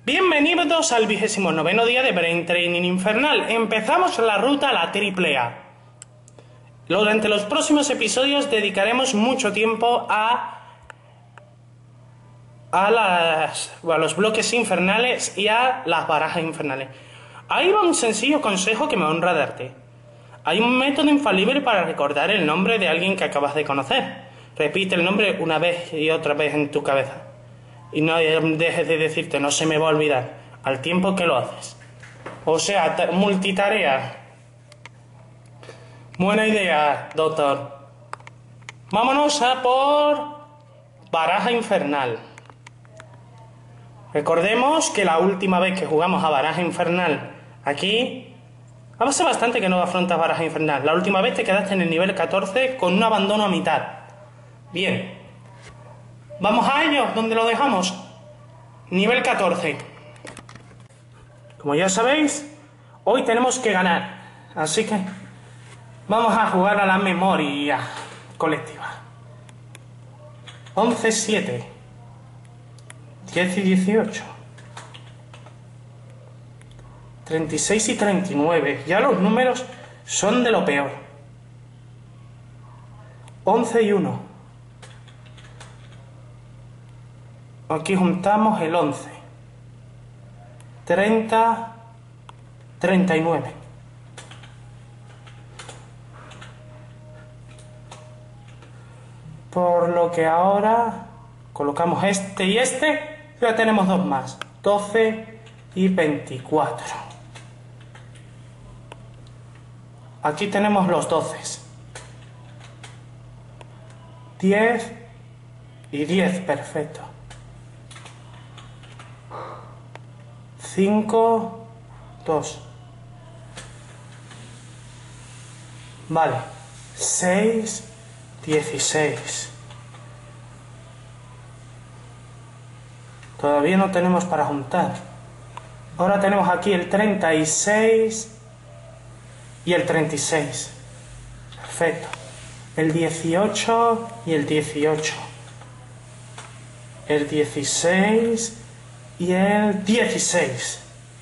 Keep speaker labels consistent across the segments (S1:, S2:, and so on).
S1: Bienvenidos al 29º día de Brain Training Infernal. Empezamos la ruta a la AAA. Durante los próximos episodios dedicaremos mucho tiempo a los bloques infernales y a las barajas infernales. Ahí va un sencillo consejo que me honra darte. Hay un método infalible para recordar el nombre de alguien que acabas de conocer. Repite el nombre una vez y otra vez en tu cabeza. Y no dejes de decirte, no se me va a olvidar, al tiempo que lo haces. O sea, multitarea. Buena idea, doctor. Vámonos a por baraja infernal. Recordemos que la última vez que jugamos a baraja infernal aquí, hace bastante que no afrontas baraja infernal. La última vez te quedaste en el nivel 14 con un abandono a mitad. Bien. Vamos a ello, ¿dónde lo dejamos? Nivel 14. Como ya sabéis, hoy tenemos que ganar. Así que vamos a jugar a la memoria colectiva. 11, 7. 10 y 18. 36 y 39. Ya los números son de lo peor. 11 y 1. Aquí juntamos el 11. 30, 39. Por lo que ahora colocamos este y este, ya tenemos dos más. 12 y 24. Aquí tenemos los 12. 10 y 10, perfecto. 5, 2. Vale. 6, 16. Todavía no tenemos para juntar. Ahora tenemos aquí el 36 y el 36. Perfecto. El 18 y el 18. El 16 y el 16.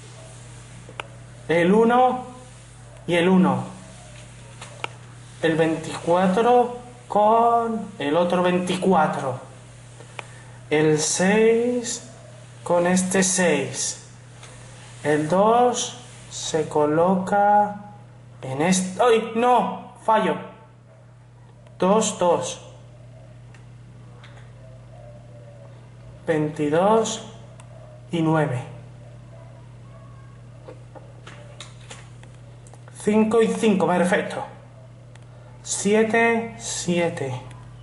S1: El 1 y el 1. El 24 con el otro 24. El 6 con este 6. El 2 se coloca en este... ¡Ay! ¡No! Fallo. 2, 2. 22 y 9. 5 y 5, perfecto. 7, 7.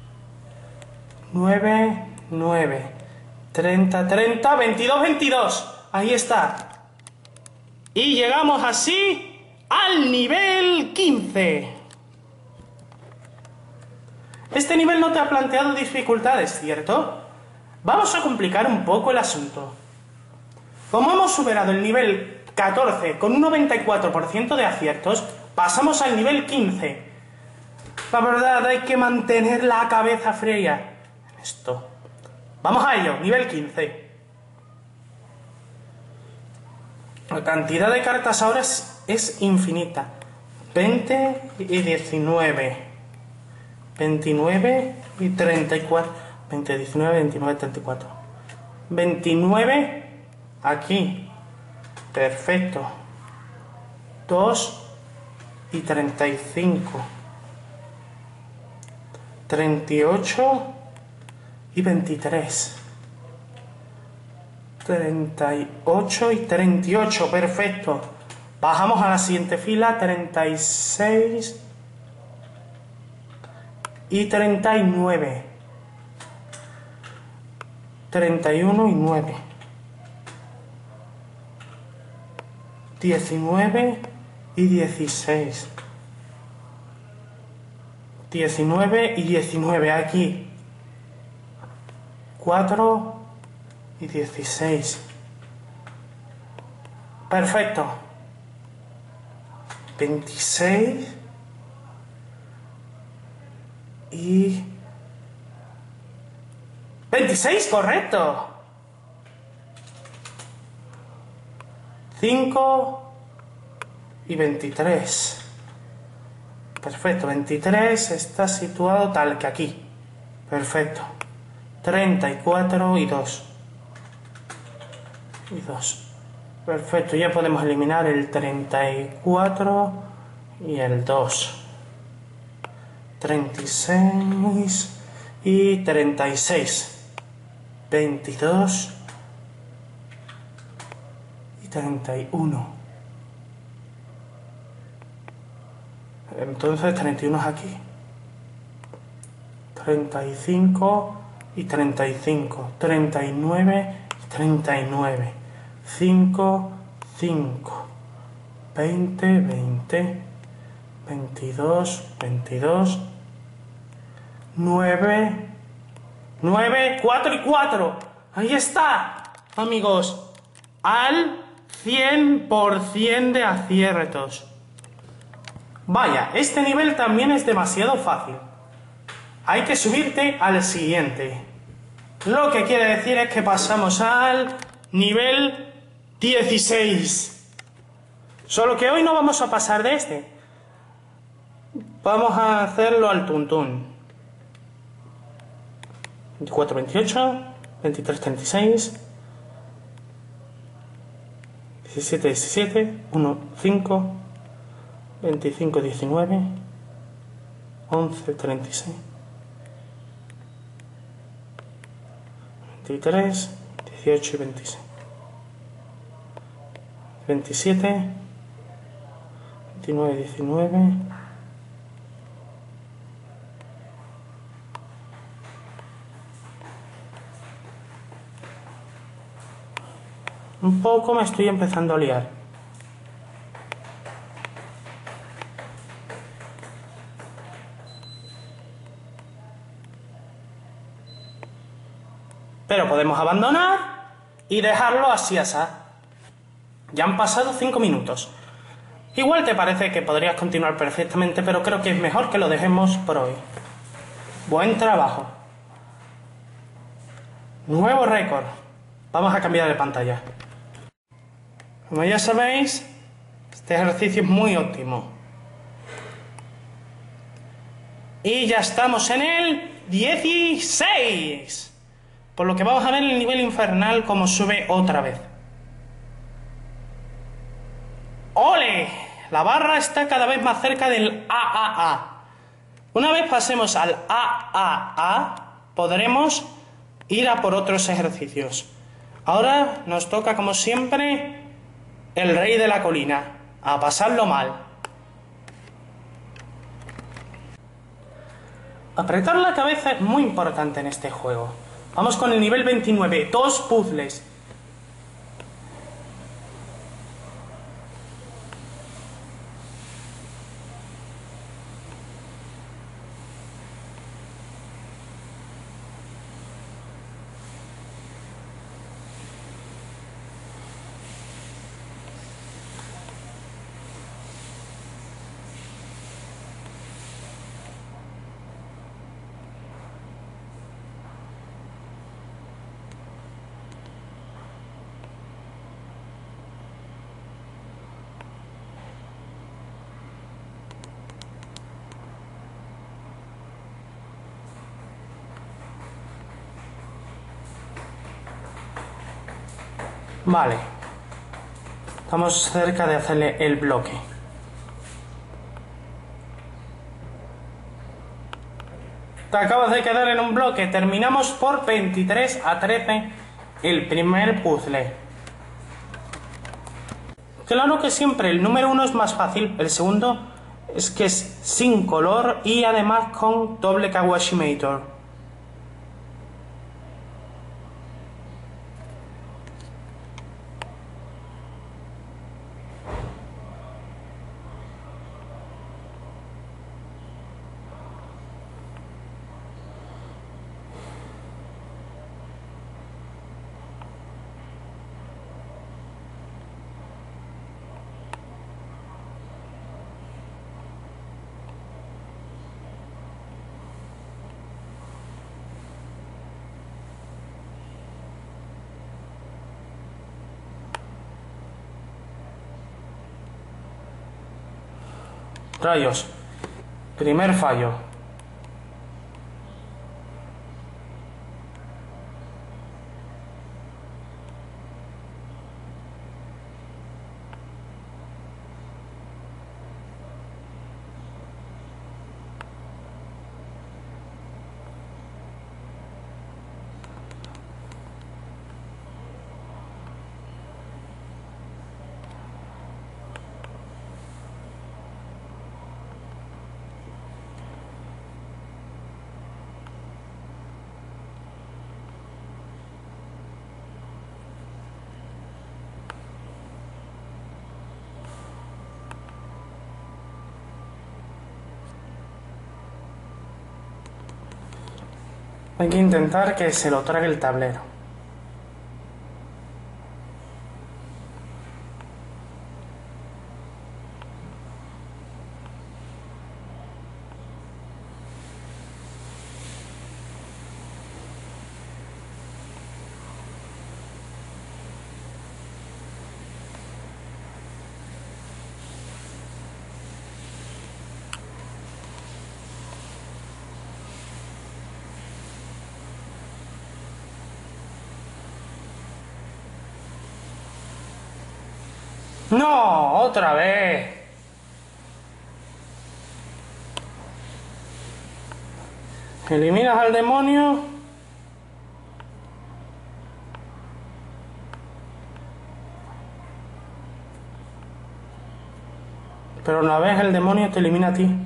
S1: 9, 9. 30, 30, 22, 22. Ahí está. Y llegamos así al nivel 15. Este nivel no te ha planteado dificultades, ¿cierto? Vamos a complicar un poco el asunto. Como hemos superado el nivel 14 con un 94% de aciertos, pasamos al nivel 15. La verdad, hay que mantener la cabeza fría en esto. Vamos a ello, nivel 15. La cantidad de cartas ahora es infinita. 20 y 19. 29 y 34. 20, 19, 29, 34. 29 aquí. Perfecto. 2 y 35. 38 y 23. 38 y 38. Perfecto. Bajamos a la siguiente fila. 36 y 39. 31 y 9. 19 y 16. 19 y 19 aquí. 4 y 16. Perfecto. 26 y 26, correcto. 5 y 23. Perfecto, 23 está situado tal que aquí. Perfecto. 34 y 2. Y 2. Perfecto, ya podemos eliminar el 34 y el 2. 36 y 36. 22 y 31. Entonces 31 es aquí. 35 y 35. 39 y 39. 5, 5. 20, 20. 22, 22. 9, 9, 4 y 4. Ahí está, amigos. Al 100% de aciertos. Vaya, este nivel también es demasiado fácil. Hay que subirte al siguiente. Lo que quiere decir es que pasamos al nivel 16. Solo que hoy no vamos a pasar de este. Vamos a hacerlo al tuntún. 24, 28, 23, 36, 17, 17, 1, 5, 25, 19, 11, 36, 23, 18 y 26, 27, 29, 19, un poco me estoy empezando a liar. Pero podemos abandonar y dejarlo así. Ya han pasado 5 minutos. Igual te parece que podrías continuar perfectamente, pero creo que es mejor que lo dejemos por hoy. Buen trabajo. Nuevo récord. Vamos a cambiar de pantalla. Como ya sabéis, este ejercicio es muy óptimo. Y ya estamos en el 16. Por lo que vamos a ver el nivel infernal como sube otra vez. ¡Ole! La barra está cada vez más cerca del AAA. Una vez pasemos al AAA, podremos ir a por otros ejercicios. Ahora nos toca, como siempre, el rey de la colina, a pasarlo mal. Apretar la cabeza es muy importante en este juego. Vamos con el nivel 29, 2 puzzles. Vale. Estamos cerca de hacerle el bloque. Te acabas de quedar en un bloque. Terminamos por 23 a 13 el primer puzzle. Claro que siempre el número 1 es más fácil. El segundo es que es sin color y además con doble Kawashimator. Rayos. Primer fallo. Hay que intentar que se lo trague el tablero. ¡No! ¡Otra vez! Eliminas al demonio. Pero una vez el demonio te elimina a ti.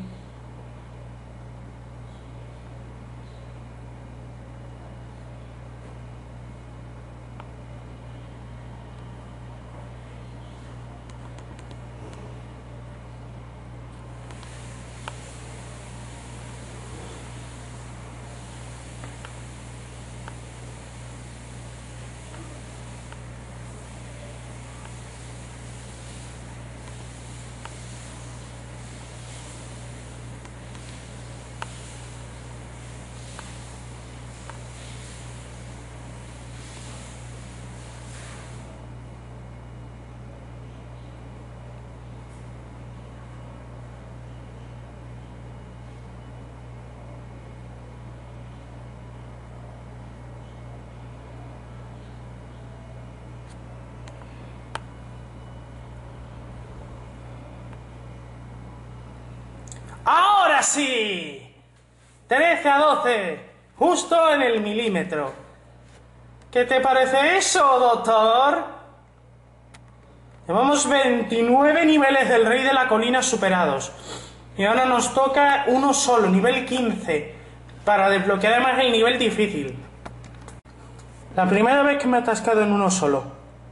S1: ¡Ahora sí! 13-12, justo en el milímetro. ¿Qué te parece eso, doctor? Llevamos 29 niveles del Rey de la Colina superados. Y ahora nos toca uno solo, nivel 15, para desbloquear además el nivel difícil. La primera vez que me he atascado en uno solo.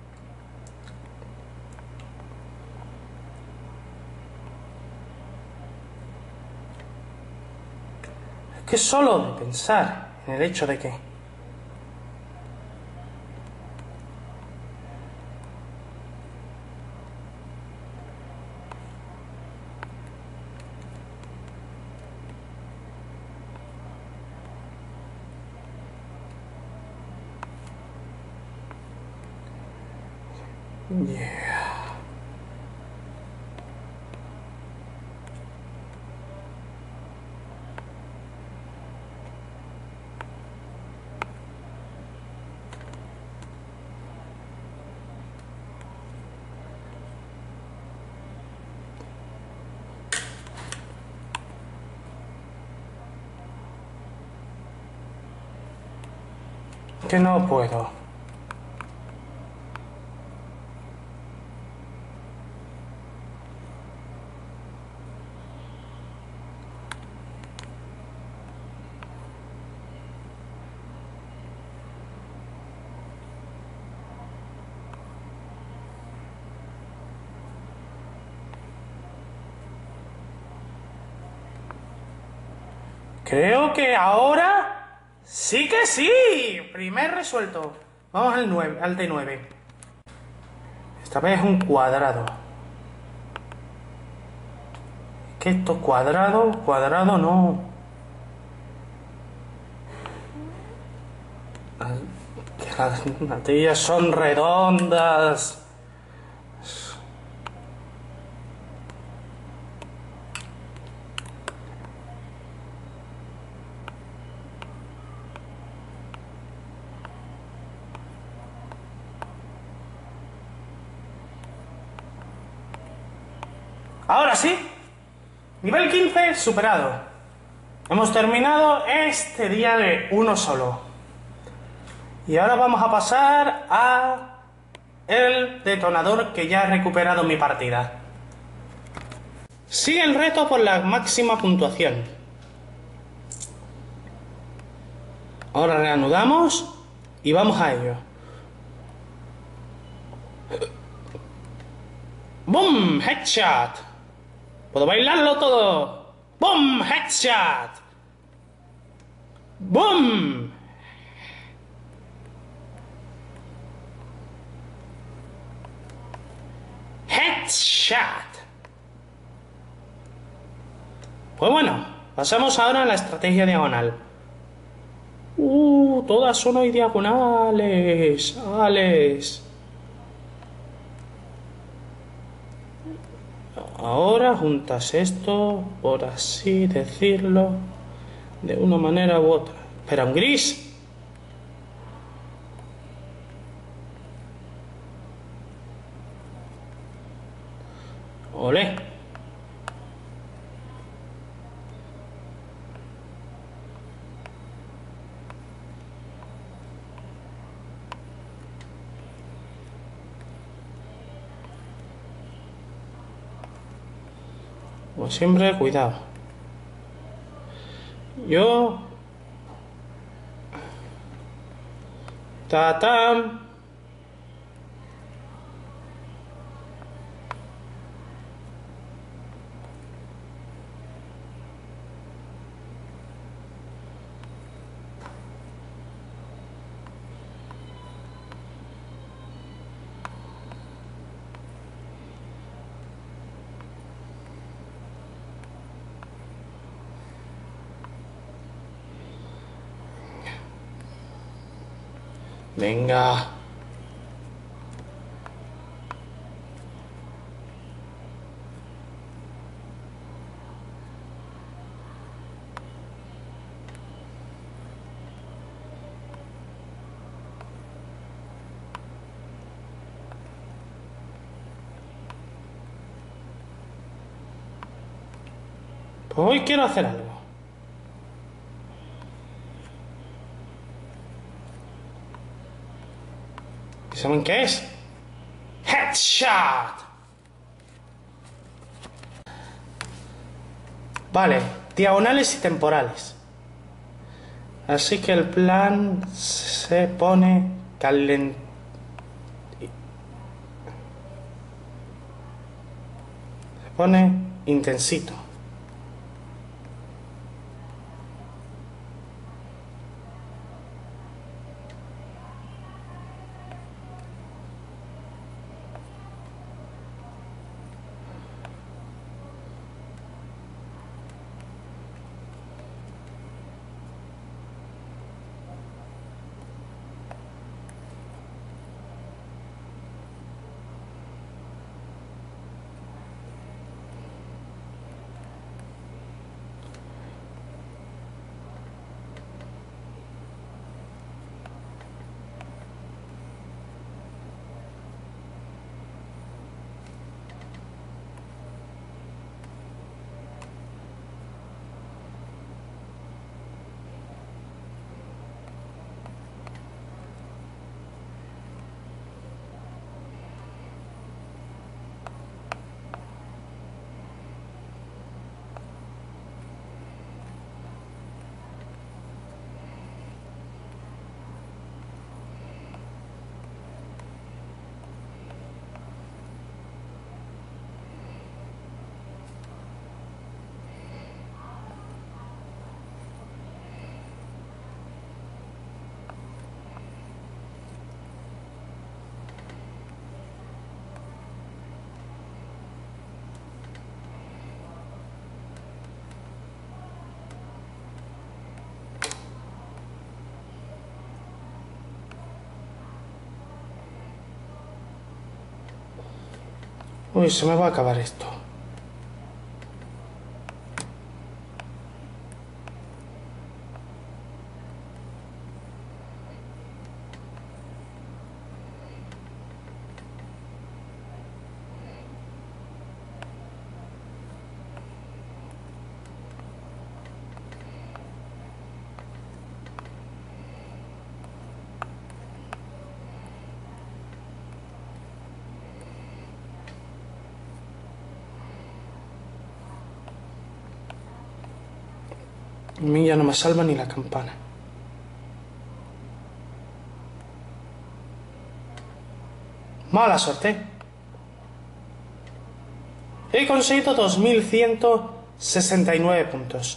S1: Es que solo de pensar en el hecho de que yeah. Que no puedo. Creo que ahora sí que sí. Primer resuelto. Vamos al 9, al D9. Esta vez es un cuadrado. ¿Qué es esto? Cuadrado, cuadrado no. Que las natillas son redondas. Ahora sí, nivel 15 superado. Hemos terminado este día de uno solo. Y ahora vamos a pasar a el detonador que ya he recuperado en mi partida. Sigue el reto por la máxima puntuación. Ahora reanudamos y vamos a ello. ¡Boom! ¡Headshot! ¡Puedo bailarlo todo! ¡Boom! ¡Headshot! ¡Boom! ¡Headshot! Pues bueno, pasamos ahora a la estrategia diagonal. Todas son hoy diagonales. Alex. Ahora juntas esto, por así decirlo, de una manera u otra. Espera, un gris. Olé. Como siempre, cuidado. Yo... ¡Tatam! Venga. Pues hoy quiero hacer algo. ¿Y saben qué es? ¡Headshot! Vale, diagonales y temporales. Así que el plan se pone calent... Se pone intensito. Uy, se me va a acabar esto. A mí ya no me salva ni la campana. Mala suerte. He conseguido 2169 puntos.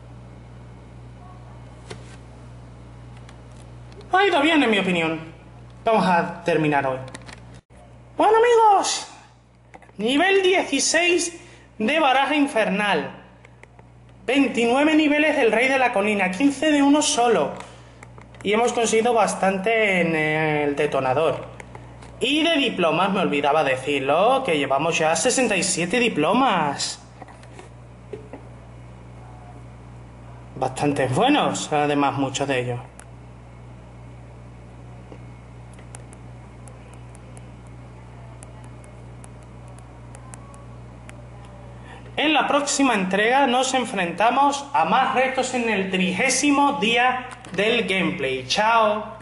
S1: Ha ido bien, en mi opinión. Vamos a terminar hoy. Bueno, amigos, nivel 16 de baraja infernal. 29 niveles del Rey de la Colina, 15 de uno solo. Y hemos conseguido bastante en el detonador. Y de diplomas, me olvidaba decirlo, que llevamos ya 67 diplomas. Bastante buenos, además, muchos de ellos. En la próxima entrega nos enfrentamos a más retos en el 30º día del gameplay. ¡Chao!